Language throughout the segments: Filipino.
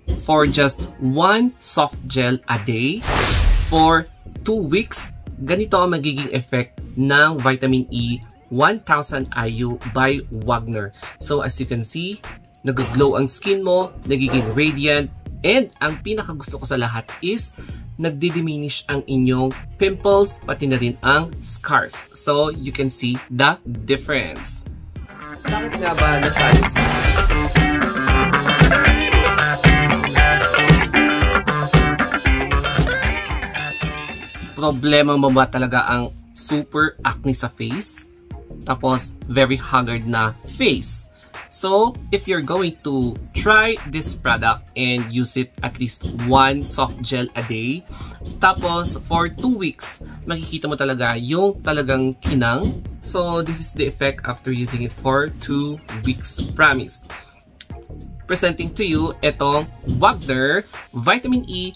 for just 1 soft gel a day for 2 weeks, ganito ang magiging effect ng Vitamin E 1000 IU by Wagner. So as you can see, nag-glow ang skin mo, nagiging radiant, and ang pinakagusto ko sa lahat is nagdi-diminish ang inyong pimples, pati na rin ang scars. So you can see the difference. Bakit nga ba na-size? Problema mo ba talaga ang super acne sa face? Tapos, very haggard na face. So, if you're going to try this product and use it at least 1 soft gel a day, tapos for 2 weeks, makikita mo talaga yung talagang kinang. So, this is the effect after using it for 2 weeks. Promise. Presenting to you itong Wagner Vitamin E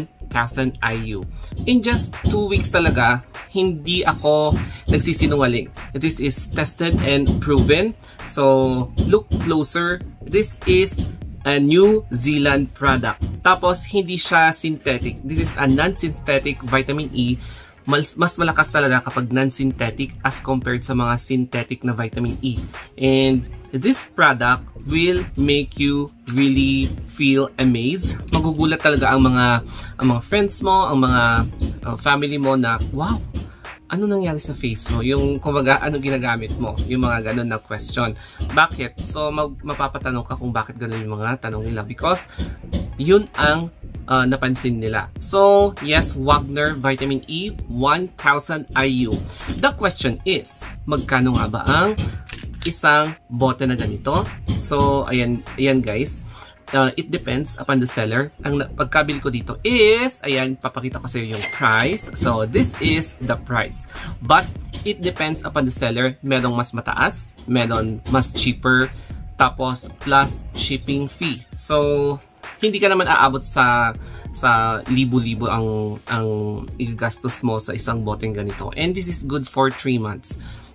1000 IU. In just 2 weeks talaga, hindi ako nagsisinungaling. This is tested and proven. So, look closer. This is a New Zealand product. Tapos, hindi siya synthetic. This is a non-synthetic vitamin E. Mas malakas talaga kapag non-synthetic as compared sa mga synthetic na vitamin E. And this product will make you really feel amazed. Magugulat talaga ang mga friends mo, ang mga family mo na, wow, ano nangyari sa face mo? Yung, kumbaga, ano ginagamit mo? Yung mga ganun na question. Bakit? So, mapapatanong ka kung bakit ganun yung mga tanong nila. Because, yun ang napansin nila. So, yes, Wagner Vitamin E 1000 IU. The question is, magkano nga ba ang isang bote na ganito? So, ayan guys. It depends upon the seller. Ang pagkabili ko dito is, ayan, papakita ko sa iyo yung price. So, this is the price. But, it depends upon the seller. Merong mas mataas, meron mas cheaper, tapos plus shipping fee. So, hindi ka naman aabot sa libo-libo ang igagastos mo sa isang boteng ganito. And this is good for 3 months.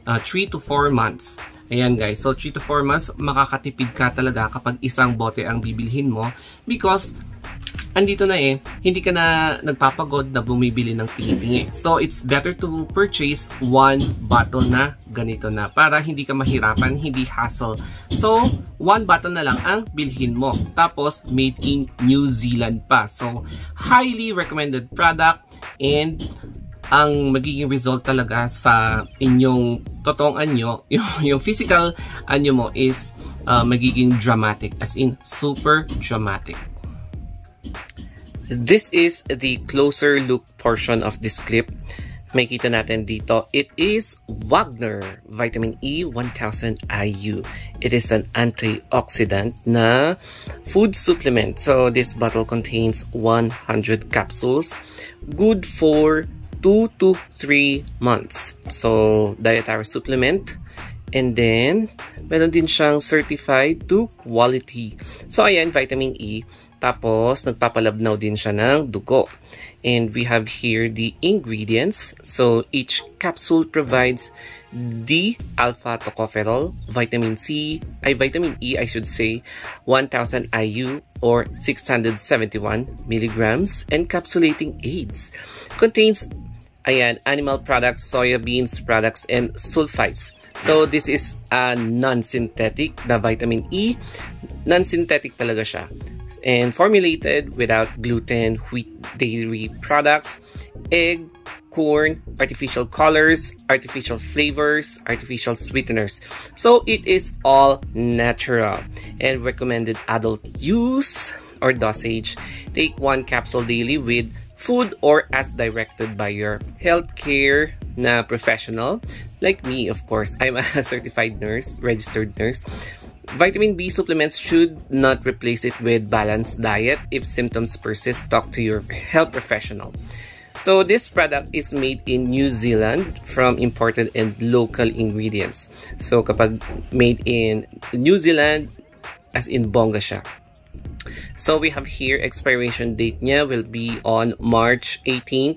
3 to 4 months. Ayan guys, so 3 to 4 months makakatipid ka talaga kapag isang bote ang bibilhin mo because andito na hindi ka na nagpapagod na bumibili ng tingi-tingi. So it's better to purchase 1 bottle na ganito na para hindi ka mahirapan, hindi hassle. So 1 bottle na lang ang bilhin mo. Tapos made in New Zealand pa. So highly recommended product and ang magiging result talaga sa inyong totoong anyo, yung physical anyo mo is magiging dramatic, as in super dramatic. This is the closer look portion of this clip. Makita natin dito, it is Wagner Vitamin E 1000 IU. It is an antioxidant na food supplement. So this bottle contains 100 capsules, good for 2 to 3 months. So, dietary supplement. And then, meron din siyang certified to quality. So, ayan, vitamin E. Tapos, nagpapalabnaw din siya ng dugo. And we have here the ingredients. So, each capsule provides D-alpha tocopherol, vitamin E, I should say, 1000 IU or 671 milligrams, encapsulating aids. Contains animal products, soya beans products, and sulfites. So, this is a non-synthetic na vitamin E. Non-synthetic talaga siya. And formulated without gluten, wheat, dairy products, egg, corn, artificial colors, artificial flavors, artificial sweeteners. So, it is all natural and recommended adult use or dosage. Take 1 capsule daily with food or as directed by your healthcare na professional. Like me, of course. I'm a certified nurse, registered nurse. Vitamin B supplements should not replace it with balanced diet. If symptoms persist, talk to your health professional. So this product is made in New Zealand from imported and local ingredients. So kapag made in New Zealand, as in bongga siya. So we have here expiration date niya will be on March 18,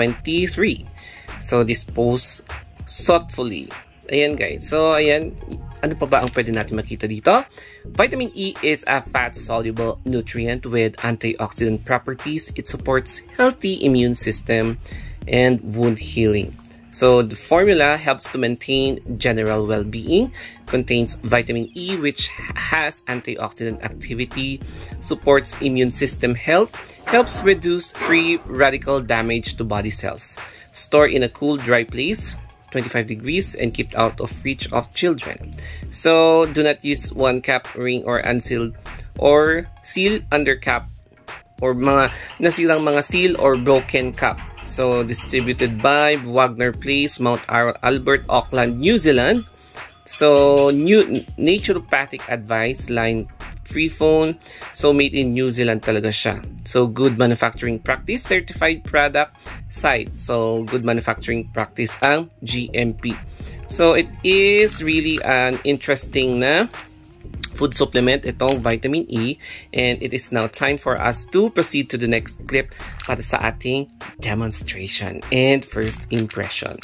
2023. So dispose thoughtfully. Ayan guys. So ayan, ano pa ba ang pwede natin makita dito? Vitamin E is a fat-soluble nutrient with antioxidant properties. It supports healthy immune system and wound healing. So the formula helps to maintain general well-being, contains vitamin E which has antioxidant activity, supports immune system health, helps reduce free radical damage to body cells. Store in a cool, dry place, 25 degrees, and kept out of reach of children. So do not use one cap ring or unsealed or seal under cap or mga nasilang mga seal or broken cap. So distributed by Wagner Place, Mount Albert, Auckland, New Zealand. So new naturopathic advice line, free phone. So made in New Zealand talaga siya. So good manufacturing practice, certified product site. So good manufacturing practice ang GMP. So it is really an interesting na food supplement itong vitamin E, and it is now time for us to proceed to the next clip para sa ating demonstration and first impression.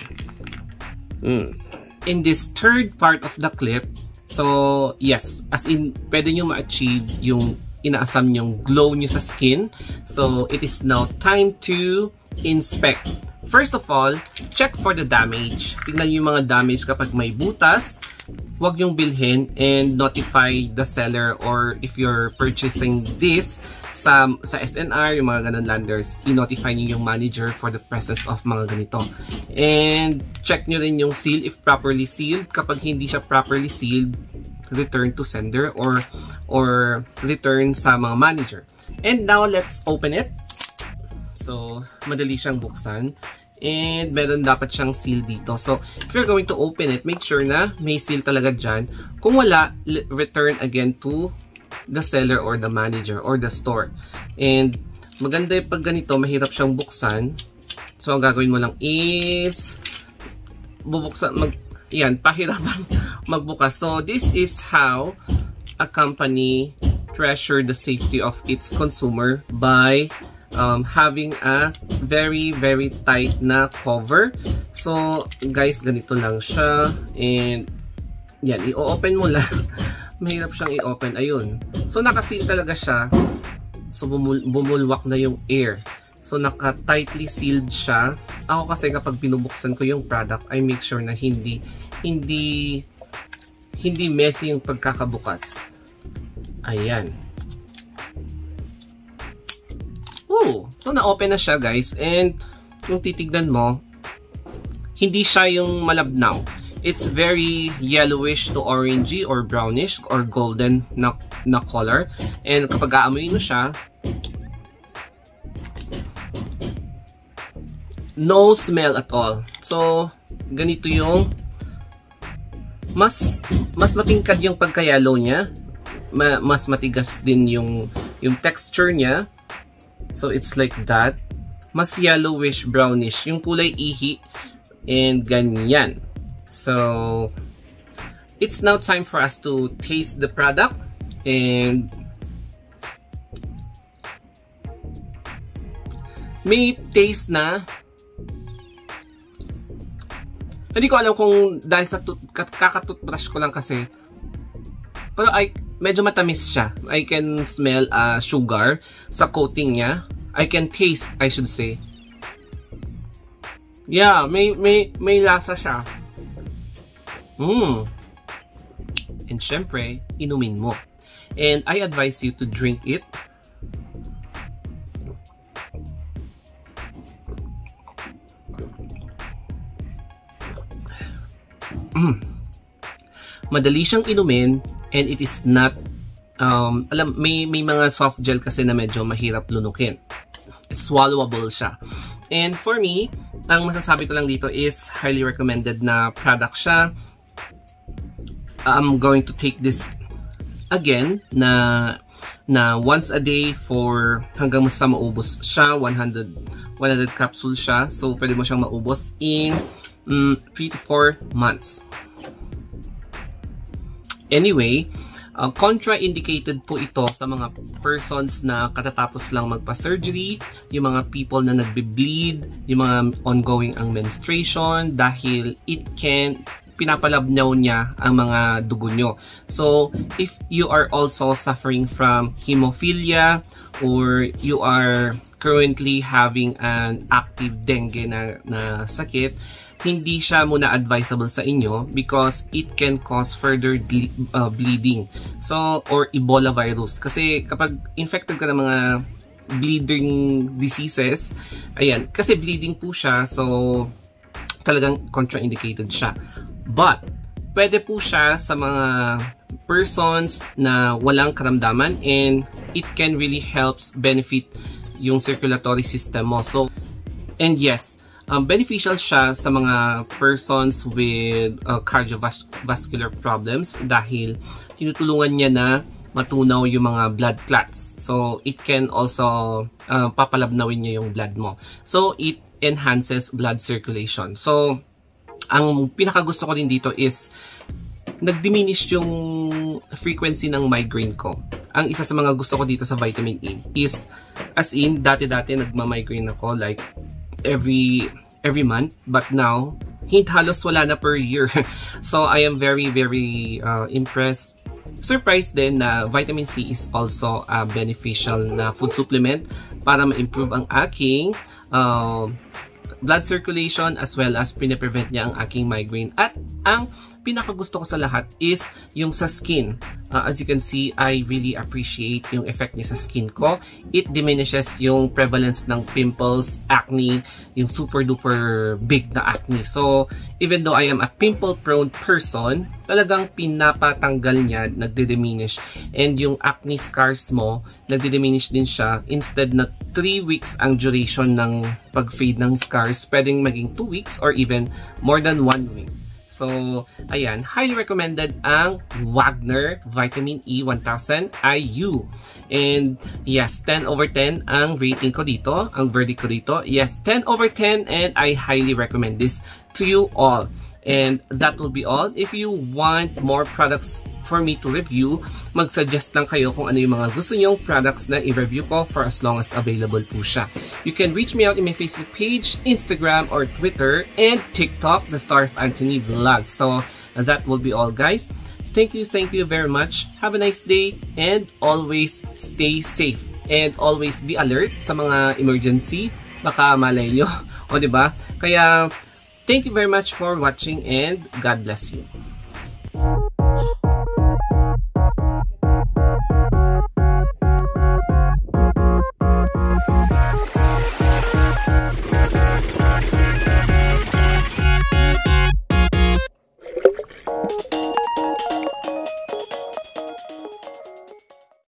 In this third part of the clip, so yes, as in pwede nyo ma-achieve yung inaasam nyong glow nyo sa skin. So it is now time to inspect. First of all, check for the damage. Tingnan nyo yung mga damage kapag may butas. Huwag yung bilhin and notify the seller, or if you're purchasing this sa SNR, yung mga ganun landers, i-notify nyo yung manager for the process of mga ganito. And check nyo rin yung seal if properly sealed. Kapag hindi siya properly sealed, return to sender or return sa mga manager. And now let's open it. So madali siyang buksan. And meron dapat siyang seal dito. So, if you're going to open it, make sure na may seal talaga dyan. Kung wala, return again to the seller or the manager or the store. And maganda yung pag ganito, mahirap siyang buksan. So, ang gagawin mo lang is bubuksan, pahirapan magbukas. So, this is how a company treasure the safety of its consumer by having a very tight na cover. So guys, ganito lang siya, and yan, i-open mo lang. Mahirap siyang i-open, ayun. So naka-seal talaga siya, so bumulwak na yung air. So naka-tightly sealed siya. Ako kasi kapag binubuksan ko yung product, I make sure na hindi messy yung pagkakabukas. Ayan. So na-open na siya guys, and yung titignan mo, hindi siya yung malabnaw. It's very yellowish to orangey or brownish or golden na color. And kapag aamuin mo siya, no smell at all. So ganito yung mas matingkad yung pagka-yellow niya, mas matigas din yung texture niya. So it's like that. Mas yellowish, brownish. Yung kulay ihi. And ganyan. So it's now time for us to taste the product. And may taste na. Hindi ko alam kung dahil sa kakatoothbrush ko lang kasi. Pero medyo matamis siya. I can smell sugar sa coating niya. I can taste, I should say. Yeah, may lasa siya. And syempre, inumin mo. And I advise you to drink it. Madali siyang inumin. And it is not, may mga soft gel kasi na medyo mahirap lunukin. It's swallowable siya. And for me, ang masasabi ko lang dito is highly recommended na product siya. I'm going to take this again na once a day for hanggang sa maubos siya. 100 capsules siya. So pwede mo siyang maubos in 3 to 4 months. Anyway, contraindicated po ito sa mga persons na katatapos lang magpa-surgery, yung mga people na nagbe-bleed, yung mga ongoing ang menstruation, dahil it can pinapalabnaw niya ang mga dugo nyo. So, if you are also suffering from hemophilia or you are currently having an active dengue na sakit, hindi siya muna advisable sa inyo because it can cause further bleeding. So, or Ebola virus. Kasi kapag infected ka ng mga bleeding diseases, ayan, kasi bleeding po siya, so talagang contraindicated siya. But, pwede po siya sa mga persons na walang karamdaman and it can really helps benefit yung circulatory system mo. So, and yes, beneficial siya sa mga persons with cardiovascular problems dahil tinutulungan niya na matunaw yung mga blood clots. So, it can also papalabnawin niya yung blood mo. So, it enhances blood circulation. So, ang pinakagusto ko din dito is nag-diminish yung frequency ng migraine ko. Ang isa sa mga gusto ko dito sa vitamin E is, as in, dati-dati nagma-migraine ako like every month, but now halos wala na per year. So I am very impressed, surprised din na vitamin C is also a beneficial na food supplement para ma-improve ang aking blood circulation as well as pine-prevent niya ang aking migraine. At ang pinakagusto ko sa lahat is yung sa skin. As you can see, I really appreciate yung effect niya sa skin ko. It diminishes yung prevalence ng pimples, acne, yung super duper big na acne. So, even though I am a pimple prone person, talagang pinapatanggal niya, nagde-diminish. And yung acne scars mo, nagde-diminish din siya. Instead na 3 weeks ang duration ng pag-fade ng scars, pwedeng maging 2 weeks or even more than 1 week. So, ayan, highly recommended ang Wagner Vitamin E 1000 IU. And yes, 10 over 10 ang rating ko dito, ang verdict ko dito. Yes, 10 over 10 and I highly recommend this to you all. And that will be all. If you want more products for me to review, mag-suggest lang kayo kung ano yung mga gusto nyong products na i-review ko for as long as available po siya. You can reach me out in my Facebook page, Instagram, or Twitter, and TikTok, The Star of Anthony Vlogs. So, that will be all, guys. Thank you very much. Have a nice day, and always stay safe. And always be alert sa mga emergency. Baka malay nyo. O, diba? Kaya, thank you very much for watching, and God bless you.